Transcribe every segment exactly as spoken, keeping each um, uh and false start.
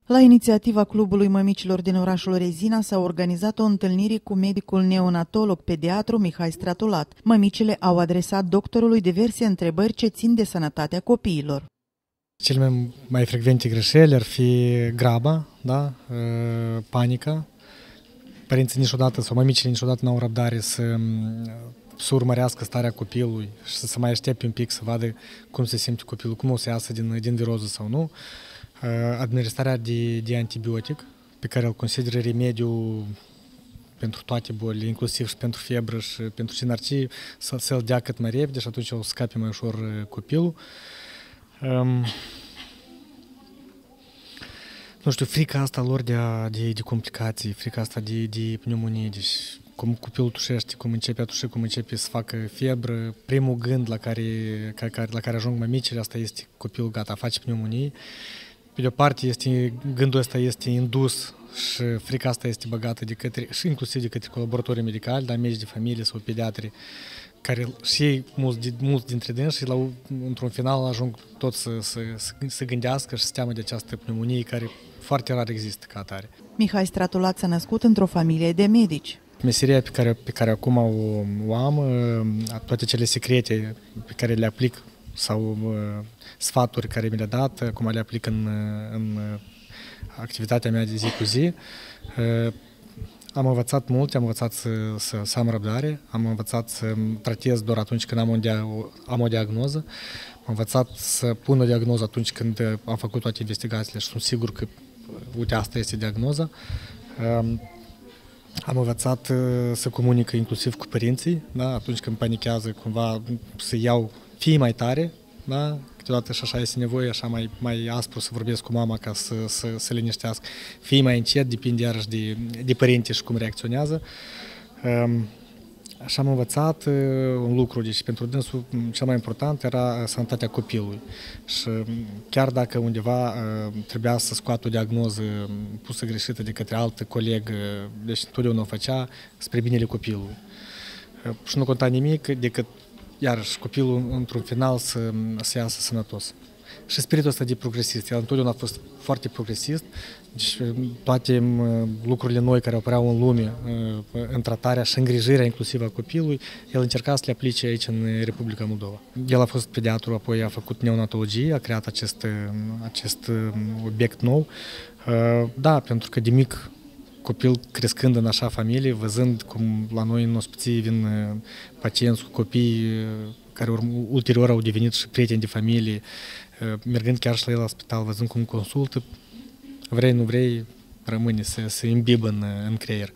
La inițiativa Clubului Mămicilor din orașul Rezina s-a organizat o întâlnire cu medicul neonatolog-pediatru Mihai Stratulat. Mămicile au adresat doctorului diverse întrebări ce țin de sănătatea copiilor. Cele mai, mai frecvente greșeli ar fi graba, da? Panica. Părinții niciodată sau mămicile niciodată nu au răbdare să, să urmărească starea copilului și să se mai aștepte un pic să vadă cum se simte copilul, cum o să iasă din, din viroză sau nu. Administrarea de, de antibiotic, pe care îl consideră remediu pentru toate bolile, inclusiv și pentru febră și pentru cinarcie, să, să-l dea cât mai repede și atunci o să scape mai ușor copilul. Um, nu știu, frica asta lor de, de, de complicații, frica asta de, de pneumonie, deci cum copilul tușește, cum începe a tuși, cum începe să facă febră, primul gând la care, care, la care ajung mămicile, asta este copilul gata, face pneumonie. Pe de o parte, este, gândul ăsta este indus și frica asta este băgată de către, și inclusiv de către colaboratorii medicali, dar medici de familie sau pediatri, care și ei, mulți, mulți dintre dânsi, și la, într-un final ajung tot să, să, să, să gândească și să teamă de această pneumonie care foarte rar există ca atare. Mihai Stratulat s-a născut într-o familie de medici. Meseria pe care, pe care acum o, o am, toate cele secrete pe care le aplic sau uh, sfaturi care mi le-a dat, acum le aplic în, în activitatea mea de zi cu zi. Uh, am învățat mult, am învățat să, să, să am răbdare, am învățat să tratez doar atunci când am o, dia, am o diagnoză, am învățat să pun o diagnoză atunci când am făcut toate investigațiile și sunt sigur că, uite, asta este diagnoza. Uh, Am învățat să comunic inclusiv cu părinții, da? Atunci când panichează, cumva să iau fii mai tare, da? Câteodată și așa este nevoie, așa mai, mai aspru să vorbesc cu mama ca să să, să liniștească. Fii mai încet, depinde iarăși de, de părinți și cum reacționează. Așa am învățat un lucru, deci pentru dânsul cel mai important era sănătatea copilului. Și chiar dacă undeva trebuia să scoată o diagnoză pusă greșită de către altă colegă, deci întotdeauna o făcea spre binele copilului. Și nu conta nimic decât, iarăși, copilul într-un final să, să iasă sănătos. Și spiritul ăsta de progresist, el întotdeauna a fost foarte progresist, deci toate lucrurile noi care apăreau în lume, în tratarea și îngrijirea inclusiv a copilului, el încerca să le aplice aici în Republica Moldova. El a fost pediatru, apoi a făcut neonatologie, a creat acest, acest obiect nou. Da, pentru că de mic copil crescând în așa familie, văzând cum la noi în ospiții vin pacienți cu copii care ulterior au devenit și prieteni de familie, mergând chiar și la el la spital, văzând cum consultă, vrei, nu vrei, rămâne, să se imbibă în, în creier.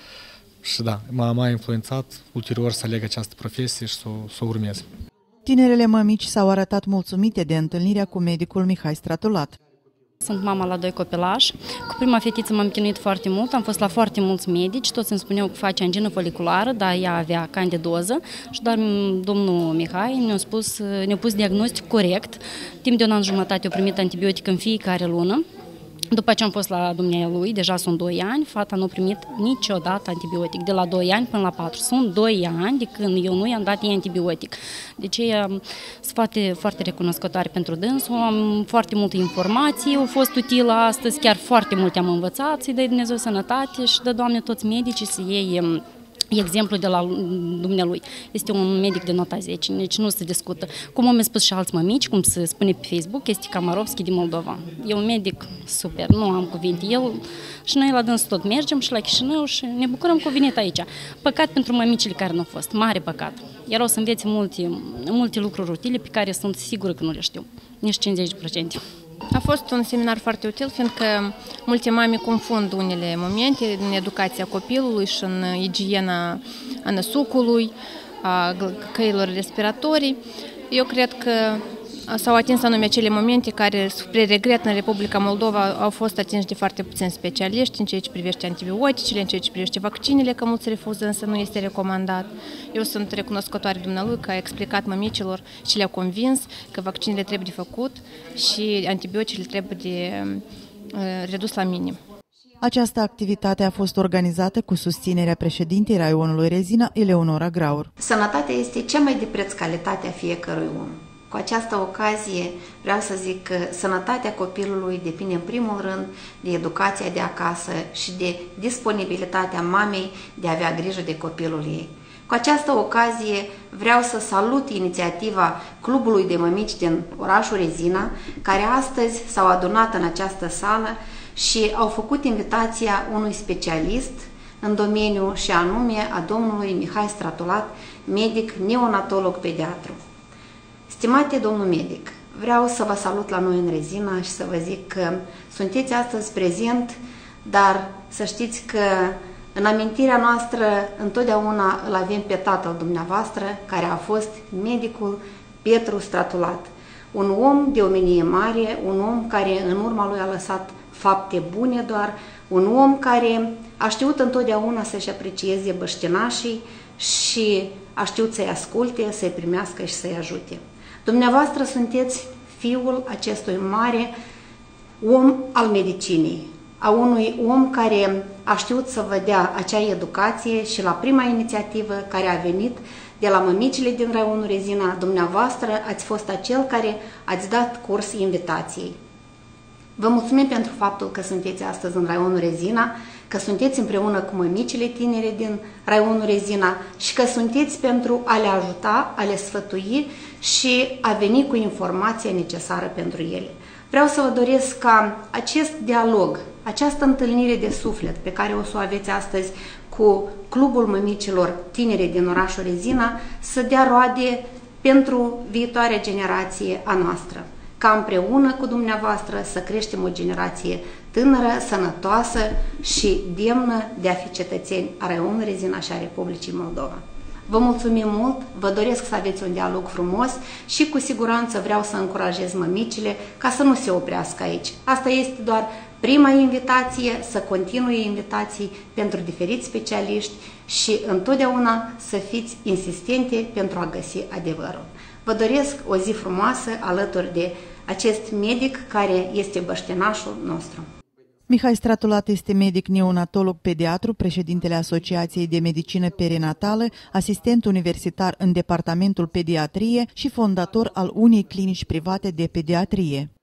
Și da, m-a influențat ulterior să aleg această profesie și să, să o urmez. Tinerele mămici s-au arătat mulțumite de întâlnirea cu medicul Mihai Stratulat. Sunt mama la doi copilași. Cu prima fetiță m-am chinuit foarte mult, am fost la foarte mulți medici, toți îmi spuneau că face angină foliculară, dar ea avea candidoză și doar domnul Mihai ne-a spus, ne-a pus diagnostic corect. Timp de un an jumătate a primit antibiotic în fiecare lună. După ce am fost la dumnealui, deja sunt doi ani, fata nu a primit niciodată antibiotic, de la doi ani până la patru. Sunt doi ani de când eu nu i-am dat ei antibiotic. Deci sunt foarte, foarte recunoscătoare pentru dânsul, am foarte multe informații, au fost utilă astăzi, chiar foarte multe am învățat, să-i dai Dumnezeu sănătate și dă, Doamne, toți medicii să iei exemplu de la dumnealui. Este un medic de nota zece, deci nu se discută. Cum am spus și alți mămici, cum se spune pe Facebook, este Kamarovski din Moldova. E un medic super, nu am cuvinte. El și noi la dâns tot mergem și la Chișinău și ne bucurăm că a venit aici. Păcat pentru mămicile care nu au fost, mare păcat. Iar o să învețe multe, multe lucruri utile pe care sunt sigură că nu le știu, nici cincizeci la sută. A fost un seminar foarte util, fiindcă multe mame confund unele momente în educația copilului și în igiena năsucului, a căilor respiratorii. Eu cred că s-au atins anume acele momente care, spre regret, în Republica Moldova au fost atinși de foarte puțini specialiști în ceea ce privește antibioticele, în ceea ce privește vaccinele, că mulți refuză, însă nu este recomandat. Eu sunt recunoscătoare dumnealui că a explicat mămicilor și le-a convins că vaccinele trebuie de făcut și antibioticele trebuie de uh, redus la minim. Această activitate a fost organizată cu susținerea președintei raionului Rezina, Eleonora Graur. Sănătatea este cea mai de preț calitate a fiecărui om. Cu Cu această ocazie vreau să zic că sănătatea copilului depinde în primul rând de educația de acasă și de disponibilitatea mamei de a avea grijă de copilul ei. Cu această ocazie vreau să salut inițiativa Clubului de Mămici din orașul Rezina, care astăzi s-au adunat în această sală și au făcut invitația unui specialist în domeniu și anume a domnului Mihai Stratulat, medic neonatolog pediatru. Stimate domnul medic, vreau să vă salut la noi în Rezina și să vă zic că sunteți astăzi prezent, dar să știți că în amintirea noastră întotdeauna îl avem pe tatăl dumneavoastră, care a fost medicul Petru Stratulat. Un om de omenie mare, un om care în urma lui a lăsat fapte bune doar, un om care a știut întotdeauna să-și aprecieze băștinașii și a știut să-i asculte, să-i primească și să-i ajute. Dumneavoastră sunteți fiul acestui mare om al medicinei, a unui om care a știut să vă dea acea educație și la prima inițiativă care a venit de la mămicile din raionul Rezina, dumneavoastră ați fost acel care ați dat curs invitației. Vă mulțumim pentru faptul că sunteți astăzi în raionul Rezina, că sunteți împreună cu mămicile tinere din raionul Rezina și că sunteți pentru a le ajuta, a le sfătui și a veni cu informația necesară pentru ele. Vreau să vă doresc ca acest dialog, această întâlnire de suflet pe care o să o aveți astăzi cu Clubul Mămicilor Tinere din orașul Rezina să dea roade pentru viitoarea generație a noastră, ca împreună cu dumneavoastră să creștem o generație tânără, sănătoasă și demnă de a fi cetățeni a raionului Rezina și a Republicii Moldova. Vă mulțumim mult, vă doresc să aveți un dialog frumos și cu siguranță vreau să încurajez mămicile ca să nu se oprească aici. Asta este doar prima invitație, să continue invitații pentru diferiți specialiști și întotdeauna să fiți insistente pentru a găsi adevărul. Vă doresc o zi frumoasă alături de acest medic care este băștinașul nostru. Mihai Stratulat este medic neonatolog pediatru, președintele Asociației de Medicină Perinatală, asistent universitar în Departamentul Pediatrie și fondator al unei clinici private de pediatrie.